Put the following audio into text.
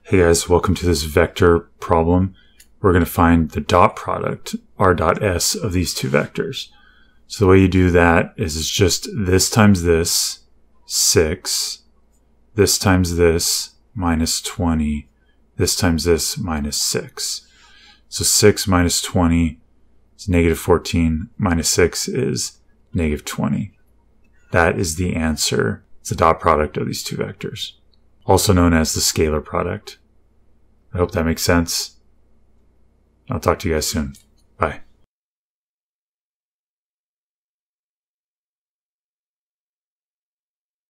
Hey guys, welcome to this vector problem. We're going to find the dot product, r dot s, of these two vectors. So the way you do that is it's just this times this, 6, this times this, minus 20, this times this, minus 6. So 6 minus 20 is negative 14, minus 6 is negative 20. That is the answer. It's the dot product of these two vectors, also known as the scalar product. I hope that makes sense. I'll talk to you guys soon. Bye.